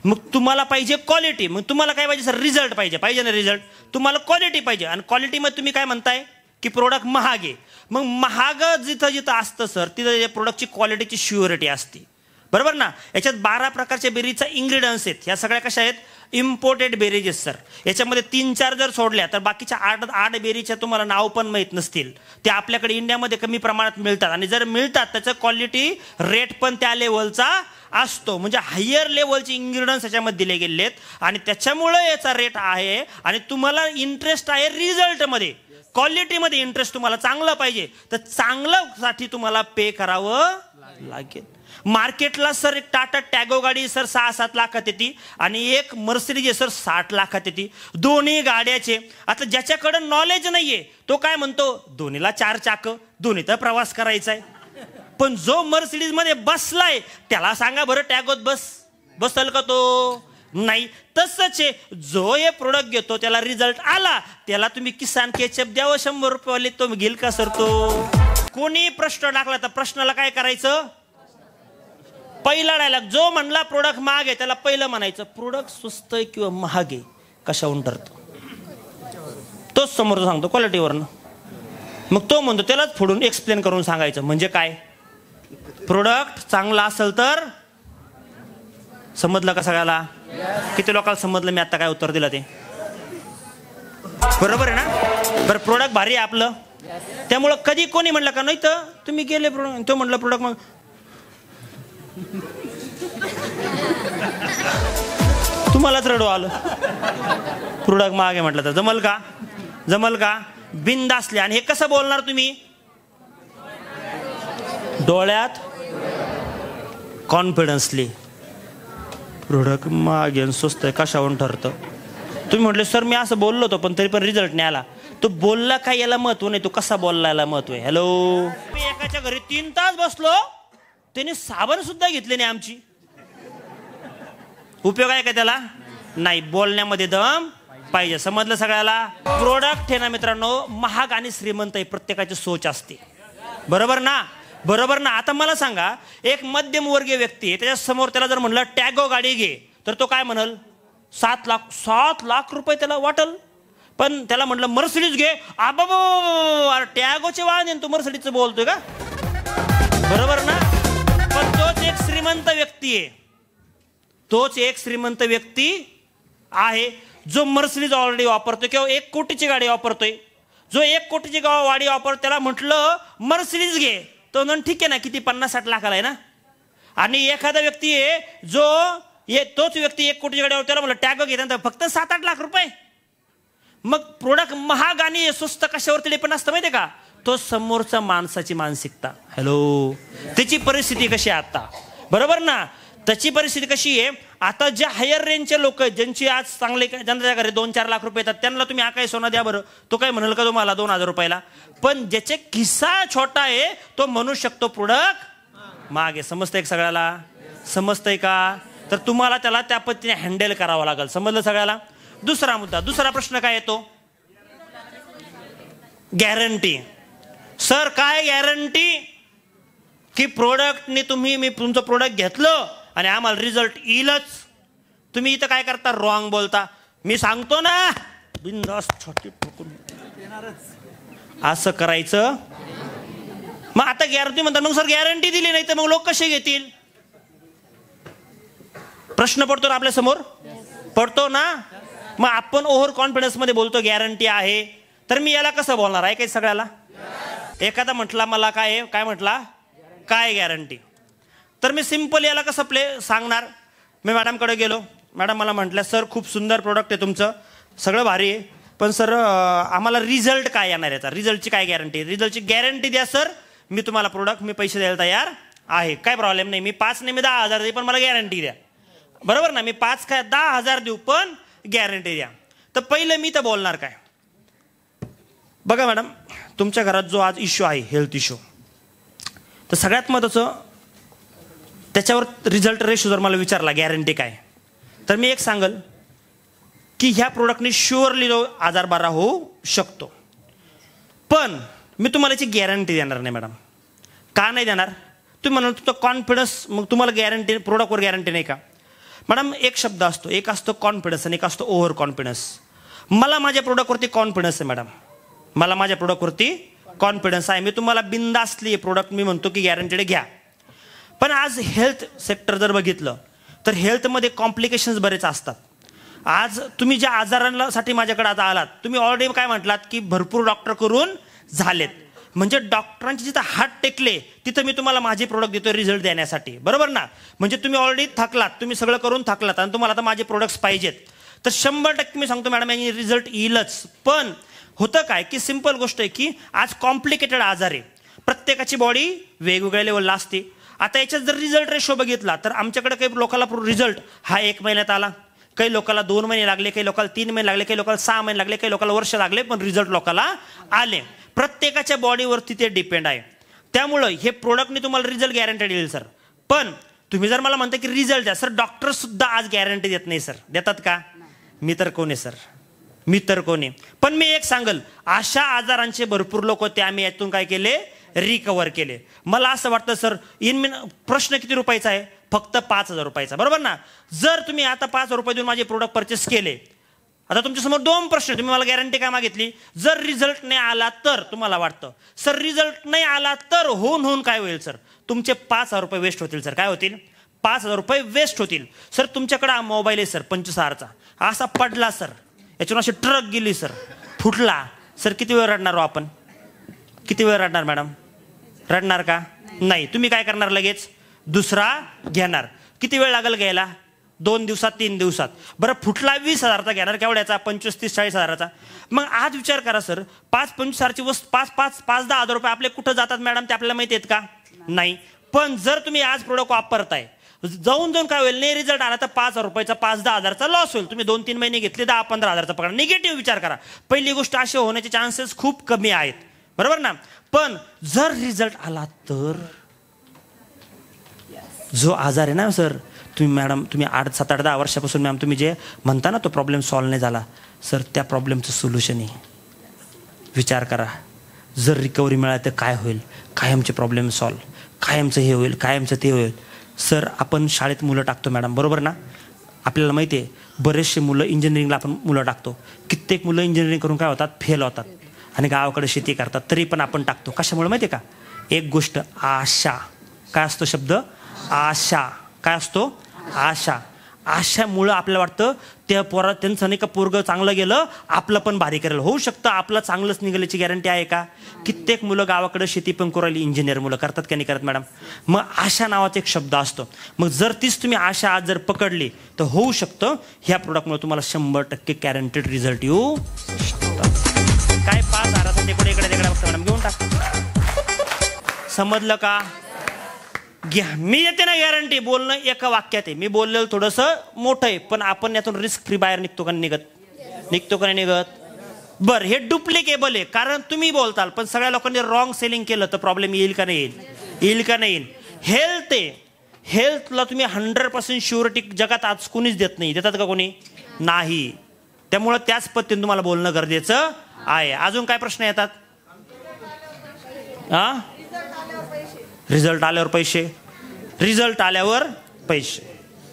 मग तुम्हाला पाहिजे क्वालिटी, मग तुम्हाला काय पाहिजे सर? रिझल्ट पाहिजे. पाहिजे ना रिझल्ट? तुम्हाला क्वालिटी पाहिजे, आणि क्वालिटीमध्ये तुम्ही काय म्हणताय की प्रोडक्ट महाग आहे. मग महाग जिथं जिथं असतं सर, तिथं प्रोडक्टची क्वालिटीची श्युरिटी असते. बरोबर ना? याच्यात 12 प्रकारच्या बेरीजचा इन्ग्रेडियंट्स आहेत. ह्या सगळ्या कशा आहेत? इम्पोर्टेड बेरीज सर. याच्यामध्ये 3-4 जर सोडल्या तर बाकीच्या 8 बेरीजच्या तुम्हाला नाव पण माहीत नसतील. ते आपल्याकडे इंडियामध्ये कमी प्रमाणात मिळतात, आणि जर मिळतात त्याचं क्वालिटी रेट पण त्या लेवलचा असतो. म्हणजे हायर लेवलचे इन्ग्रेडियंट्स याच्यामध्ये दिले गेले आहेत, आणि त्याच्यामुळे याचा रेट आहे. आणि तुम्हाला इंटरेस्ट आहे रिझल्टमध्ये, क्वालिटीमध्ये इंटरेस्ट तुम्हाला चांगलं पाहिजे, तर चांगल्यासाठी तुम्हाला पे करावं लागेल. मार्केटला सर एक टाटा टॅगो गाडी सर 6-7 लाखात येते, आणि एक मर्सिडीज सर 60 लाखात येते. दोन्ही गाड्याचे आता ज्याच्याकडे नॉलेज नाहीये तो काय म्हणतो, दोन्हीला 4 चाकं, दोन्ही तर प्रवास करायचा आहे. पण जो मर्सिडीज मध्ये बसलाय त्याला सांगा बरं टॅगोत बसल का तो? नाही. तसंच आहे, जो हे प्रोडक्ट घेतो त्याला रिझल्ट आला, त्याला तुम्ही किसान केचप द्यावं 100 रुपये, तो घेईल का सर? तो कोणी प्रश्न टाकला तर प्रश्नाला काय करायचं? पहिला डायलॉग. जो म्हणला प्रोडक्ट महाग आहे त्याला पहिलं म्हणायचं प्रोडक्ट स्वस्त आहे किंवा महाग आहे कशाहून ठरतं? तोच समोर सांगतो क्वालिटीवरनं. मग तो म्हणतो त्यालाच फोडून एक्सप्लेन करून सांगायचं. म्हणजे काय? प्रोडक्ट चांगला असेल तर समजलं का सगळ्याला? किती लोकांना समजलं मी आता काय उत्तर दिलं ते? बरोबर आहे ना? बरं, प्रोडक्ट भारी आहे आपलं, त्यामुळं कधी कोणी म्हणलं का नाही तर तुम्ही गेले प्रोडक्ट, तो म्हणलं प्रोडक्ट, मग तुम्हालाच रडू आलं. प्रोडक्ट महाग आहे म्हटलं तर जमल का? जमल का? बिनधास्तले. आणि हे कसं बोलणार तुम्ही? डोळ्यात कॉन्फिडन्सली. प्रोडक्ट महाग आहे स्वस्त आहे कशावरून ठरतं? तुम्ही म्हटले सर मी असं बोललो होतो पण तरी पण रिझल्ट नाही आला. तो बोलला काय याला महत्व नाही, तो कसा बोलला याला महत्व आहे. हॅलो, मी एकाच्या घरी 3 तास बसलो, त्याने साबण सुद्धा घेतले नाही आमची. उपयोग आहे का त्याला? नाही. बोलण्यामध्ये दम पाहिजे. समजलं सगळ्याला? प्रोडक्ट हे ना मित्रांनो महाग आणि श्रीमंत ही प्रत्येकाची सोच असते. बरोबर ना? बरोबर ना? आता मला सांगा, एक मध्यमवर्गीय व्यक्ती आहे, त्याच्या समोर त्याला जर म्हणलं टॅगो गाडी घे, तर तो काय म्हणल? 7 लाख रुपये त्याला वाटल. पण त्याला म्हणलं मर्सिडीज घे, आबा टॅगोचे वाहन तू मर्सिडीजचं बोलतोय का? बरोबर ना? पण तोच एक श्रीमंत व्यक्ती आहे, तोच एक श्रीमंत व्यक्ती आहे जो मर्सिडीज ऑलरेडी वापरतोय किंवा 1 कोटीची गाडी वापरतोय. जो 1 कोटीची गाडी वापरतो त्याला म्हटलं मर्सिडीज घे, तो म्हणून ठीक आहे ना, किती 50-60 लाखाला आहे ना. आणि एखादा व्यक्ती आहे जो तोच व्यक्ती 1 कोटीची गाडी वापरतो, त्याला म्हणलं टॅगो घे, तर फक्त 7-8 लाख रुपये. मग प्रोडक्ट महाग आणि स्वस्त कशावरती डिपेंड असतं माहिती आहे का? तो समोरच्या माणसाची मानसिकता. हॅलो, त्याची परिस्थिती कशी आहे आता? बरोबर ना? त्याची परिस्थिती कशी आहे आता? जे हायर रेंजचे लोक आहेत, ज्यांची आज चांगले ज्यांच्या घरी 2-4 लाख रुपये येतात, त्यांना तुम्ही काय सोनं द्या बरं, तो काय म्हणाल का तुम्हाला 2000 रुपयाला? पण ज्याचे खिस्सा छोटा आहे तो म्हणू शकतो प्रोडक्ट महाग आहे. समजतंय का सगळ्याला? समजतंय का? तर तुम्हाला त्याला त्या पद्धतीने हँडल करावं लागेल. समजलं सगळ्याला? दुसरा मुद्दा, दुसरा प्रश्न काय येतो? गॅरंटी. सर काय गॅरंटी की प्रोडक्टने मी तुमचं प्रोडक्ट घेतलं आणि आम्हाला रिझल्ट येईलच? तुम्ही इथं काय करता? रॉंग बोलता. मी सांगतो ना, बिनधास्त छोटी ठोकून असं करायचं. मग आता गॅरंटी म्हणतात, मग सर गॅरंटी दिली नाही तर मग लोक कसे घेतील? प्रश्न पडतो ना आपल्या समोर? पडतो ना? मग आपण ओव्हर कॉन्फिडन्स मध्ये बोलतो गॅरंटी आहे, तर मी याला कसं बोलणार आहे काही सगळ्याला? एखादा म्हटला मला काय म्हटला काय गॅरंटी, तर मी सिंपल याला कसं सांगणार? मी मॅडमकडे गेलो, मॅडम मला म्हटल्या सर खूप सुंदर प्रोडक्ट आहे तुमचं, सगळं भारी आहे, पण सर आम्हाला रिझल्ट काय येणार याचा? रिझल्टची काय गॅरंटी? रिझल्टची गॅरंटी द्या सर, मी तुम्हाला प्रोडक्ट मी पैसे द्यायला तयार आहे, काय प्रॉब्लेम नाही. मी 5 नाही मी 10,000 देऊ, पण मला गॅरंटी द्या. बरोबर ना? मी 5 काय 10,000 देऊ पण गॅरंटी द्या. तर पहिलं मी तर बोलणार काय? बघा मॅडम, तुमच्या घरात जो आज इश्यू आहे हेल्थ इश्यू, तर सगळ्यात महत्त्वाचं त्याच्यावर रिझल्ट रेशो जर मला विचारला गॅरंटी काय, तर मी एक सांगल की ह्या प्रोडक्टने शुअरली जो आजार बरा होऊ शकतो, पण मी तुम्हाला याची गॅरंटी देणार नाही मॅडम. का नाही देणार? तुम्ही म्हणाल तुमचा कॉन्फिडन्स, मग तुम्हाला गॅरंटी प्रोडक्टवर गॅरंटी नाही का? मॅडम एक शब्द असतो, एक असतो कॉन्फिडन्स आणि एक असतो ओव्हर कॉन्फिडन्स. मला माझ्या प्रोडक्टवरती कॉन्फिडन्स आहे मॅडम, मला माझ्या प्रोडक्टवरती कॉन्फिडन्स आहे. मी तुम्हाला बिंदासली प्रोडक्ट मी म्हणतो की गॅरंटेड घ्या. पण आज हेल्थ सेक्टर जर बघितलं तर हेल्थमध्ये कॉम्प्लिकेशन्स बरेच असतात. आज तुम्ही ज्या आजारांसाठी माझ्याकडे आता आलात, तुम्ही ऑलरेडी काय म्हटलात की भरपूर डॉक्टर करून झालेत. म्हणजे डॉक्टरांचे जिथं हात टेकले तिथं मी तुम्हाला माझे प्रोडक्ट देतोय रिझल्ट देण्यासाठी, बरोबर ना. म्हणजे तुम्ही ऑलरेडी थकलात, तुम्ही सगळं करून थकलात आणि तुम्हाला आता माझे प्रोडक्ट्स पाहिजेत, तर 100% मी सांगतो मॅडम यांनी रिझल्ट येईलच. पण होतं काय की सिंपल गोष्ट आहे की आज कॉम्प्लिकेटेड आजार आहे, प्रत्येकाची बॉडी वेगवेगळ्या लेवलला असते. आता याच्यात जर रिझल्ट रेशो बघितला तर आमच्याकडे काही लोकांना रिझल्ट हा 1 महिन्यात आला, काही लोकांना 2 महिने लागले, काही लोकांना 3 महिने लागले, काही लोकांना 6 महिने लागले, काही लोकांना वर्ष लागले, पण रिझल्ट लोकांना आले. प्रत्येकाच्या बॉडीवरती ते डिपेंड आहे. त्यामुळं हे प्रोडक्टने तुम्हाला रिझल्ट गॅरंटेड येईल सर. पण तुम्ही जर मला म्हणता की रिझल्ट द्या सर, डॉक्टर सुद्धा आज गॅरंटी देत नाही सर. देतात का? मी तर कोण आहे सर, मी तर कोण आहे. पण मी एक सांगल, अशा आजारांचे भरपूर लोक होते, आम्ही यातून काय केले, रिकवर केले. मला असं वाटतं सर, प्रश्न किती रुपयाचा आहे? फक्त 5,000 रुपयाचा, बरोबर ना. जर तुम्ही आता 5,000 रुपये देऊन माझे प्रोडक्ट परचेस केले, आता तुमच्यासमोर 2 प्रश्न. तुम्ही मला गॅरंटी काय मागितली? जर रिझल्ट नाही आला तर तुम्हाला वाटतं सर रिझल्ट नाही आला तर होऊन काय होईल सर? तुमचे 5,000 रुपये वेस्ट होतील सर. काय होतील? 5,000 रुपये वेस्ट होतील सर. तुमच्याकडे हा मोबाईल आहे सर 25,000चा, असा पडला सर, याच्यावर अशी ट्रक गेली सर, फुटला सर, किती वेळ रडणार हो आपण? किती वेळ रडणार मॅडम? रडणार का? नाही. तुम्ही काय करणार? लगेच दुसरा घेणार. किती वेळ लागेल घ्यायला? 2 दिवसात, 3 दिवसात. बरं फुटला 20,000चा घेणार, केवढ्याचा? 25, 30, 40,000चा. मग आज विचार करा सर, 5-25,000ची वस्तू 5-10 हजार रुपये आपले कुठं जातात मॅडम ते आपल्याला माहिती आहेत का? नाही. पण जर तुम्ही आज प्रोडक्ट वापरताय, जाऊन काय होईल? नाही रिझल्ट आला तर 5,000 रुपयाचा 5-10 हजारचा लॉस होईल. तुम्ही 2-3 महिने घेतले 10-15 हजारचा पगार. निगेटिव्ह विचार करा. पहिली गोष्ट असे होण्याचे चान्सेस खूप कमी आहेत, बरोबर ना. पण जर रिझल्ट आला तर जो आजार आहे ना सर, तुम्ही मॅडम तुम्ही 7-8-10 वर्षापासून मॅम तुम्ही जे म्हणता ना तो प्रॉब्लेम सॉल्व्ह नाही झाला सर, त्या प्रॉब्लेमचं सोल्युशन आहे. विचार करा, जर रिकव्हरी मिळाली तर काय होईल? कायमचे प्रॉब्लेम सॉल्व्ह, कायमचं हे होईल, कायमचं ते होईल सर. आपण शाळेत मुलं टाकतो मॅडम, बरोबर ना. आपल्याला माहिती आहे बरेचसे मुलं इंजिनिअरिंगला आपण मुलं टाकतो. कित्येक मुलं इंजिनिअरिंग करून काय होतात? फेल होतात आणि गावाकडे शेती करतात. तरी पण आपण टाकतो. कशामुळे माहिती आहे का? एक गोष्ट, आशा. काय असतो शब्द? आशा. काय असतो? आशा. आशामुळं आपल्याला वाटतं त्या त्यांचं नाही का पोरगं चांगलं गेलं, आपलं पण भारी करेल. होऊ शकतं आपलं चांगलंच निघाल्याची गॅरंटी आहे का? कित्येक मुलं गावाकडे शेती पण करू राहिली, इंजिनियर मुलं करतात का नाही करत मॅडम? मग आशा नावाचा एक शब्द असतो. मग जर तीच तुम्ही आशा आज जर पकडली तर होऊ शकतं ह्या प्रोडक्टमुळे तुम्हाला 100% गॅरंटेड रिझल्ट येऊ शकतात. काय 5,000चा तिकडे इकडे बघता मॅडम, घेऊन टाक. समजलं का? घ्या. मी येते ना गॅरंटी. बोलणं एका वाक्यात आहे. मी बोललेलं थोडंसं मोठं आहे, पण आपण यातून रिस्क फ्री बाहेर निघतो का निघतो का नाही निघत? बरं, हे डुप्लिकेबल आहे कारण तुम्ही बोलताल, पण सगळ्या लोकांनी रॉंग सेलिंग केलं तर प्रॉब्लेम येईल का नाही येईल? येईल का नाही येईल? हेल्थ आहे, हेल्थला तुम्ही 100% शुअरिटी जगात आज कोणीच देत नाही. देतात का कोणी? नाही. त्यामुळं त्याच पद्धतीने तुम्हाला बोलणं गरजेचं आहे. अजून काय प्रश्न येतात? रिझल्ट आल्यावर पैसे, रिझल्ट आल्यावर पैसे.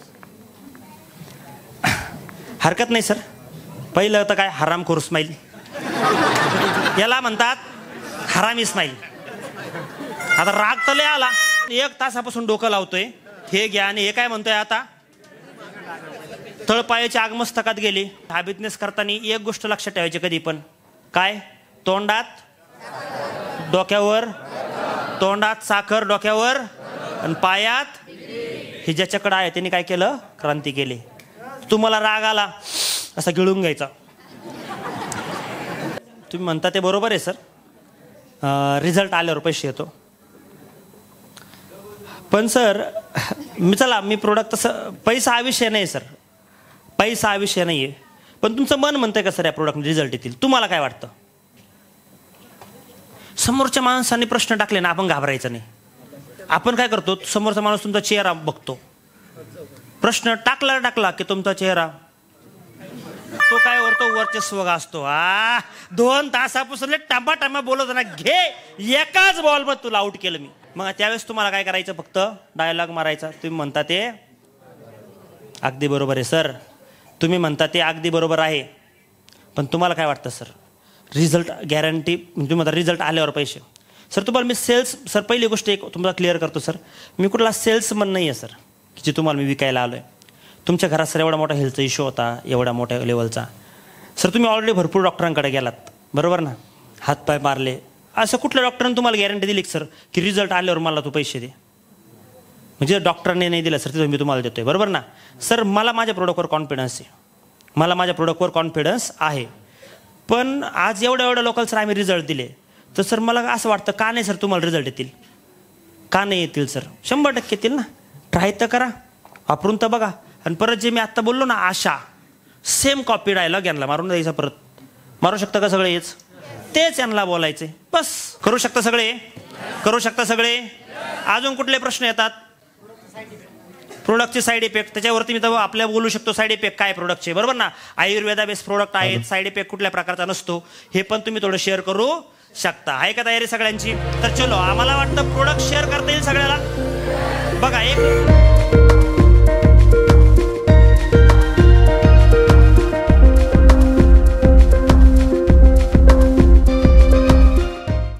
हरकत नाही सर. पहिलं तर काय हरामखोर स्माईल, याला म्हणतात हरामी स्माईल. आता राग तले आला, 1 तासापासून डोकं लावतोय, हे घ्या आणि हे काय म्हणतोय आता? तळपायाची आग मस्तकात गेली. हा बिझनेस करताना एक गोष्ट लक्षात ठेवायची कधी पण, काय? तोंडात, डोक्यावर, तोंडात साखर, डोक्यावर आणि पायात. हे ज्याच्याकडे आहे त्यांनी काय केलं? क्रांती केली. तुम्हाला राग आला असा गिळून घ्यायचा. तुम्ही म्हणता ते बरोबर आहे सर, रिझल्ट आल्यावर पैसे येतो. पण सर मी प्रोडक्ट तसं, पैसा हा विषय नाही सर, पैसा हा विषय नाही आहे. पण तुमचं मन म्हणतंय का सर या प्रोडक्ट रिझल्ट येतील? तुम्हाला काय वाटतं? समोरच्या माणसाने प्रश्न टाकले ना, आपण घाबरायचं नाही. आपण काय करतो? समोरचा माणूस तुमचा चेहरा बघतो, प्रश्न टाकला की तुमचा चेहरा तो काय वरतो वर्चस्व असतो. 2 तासापासून टांबा बोलत ना, घे एकाच बॉल मध्ये तुला आउट केलं मी. मग त्यावेळेस तुम्हाला काय करायचं? फक्त डायलॉग मारायचा. तुम्ही म्हणता ते अगदी बरोबर आहे सर. तुम्ही म्हणता ते अगदी बरोबर आहे. पण तुम्हाला काय वाटतं सर, रिझल्ट गॅरंटी तुम्ही म्हणता रिझल्ट आल्यावर पैसे. सर तुम्हाला मी सेल्स, सर पहिली गोष्ट एक तुम्हाला क्लिअर करतो सर, मी कुठला सेल्समन नाही आहे सर की जे तुम्हाला मी विकायला आलो आहे. तुमच्या घरात सर एवढा मोठा हेल्थचा इश्यू होता, एवढा मोठ्या लेवलचा. सर तुम्ही ऑलरेडी भरपूर डॉक्टरांकडे गेलात, बरोबर ना, हातपाय मारले. असं कुठल्या डॉक्टरांनी तुम्हाला गॅरंटी दिली सर की रिझल्ट आल्यावर मला तू पैसे दे? म्हणजे डॉक्टरने नाही दिलं सर, तिथं मी तुम्हाला देतोय, बरोबर ना. सर मला माझ्या प्रोडक्टवर कॉन्फिडन्स आहे, मला माझ्या प्रोडक्टवर कॉन्फिडन्स आहे. पण आज एवढ्या लोकांना सर आम्ही रिझल्ट दिले, तर सर मला असं वाटतं का नाही सर तुम्हाला रिझल्ट येतील? का नाही येतील सर? 100% येतील ना. ट्राय तर करा, वापरून तर बघा. आणि परत जे मी आत्ता बोललो ना, आशा, सेम कॉपी डायलॉग यांना मारून द्यायचा. परत मारू शकता का सगळे? तेच यांना बोलायचे, बस. करू शकता सगळे? करू शकता सगळे? अजून कुठले प्रश्न येतात? प्रोडक्टचे साईड इफेक्ट, त्याच्यावरती मी तर आपल्या बोलू शकतो. साईड इफेक्ट काय प्रोडक्टचे, बरोबर ना. आयुर्वेदा बेस्ड प्रोडक्ट आहेत, साईड इफेक्ट कुठल्या प्रकारचा नसतो, हे पण तुम्ही थोडं शेअर करू शकता. आहे का तयारी सगळ्यांची? तर चलो, आम्हाला वाटतं प्रोडक्ट शेअर करता येईल सगळ्याला. बघा एक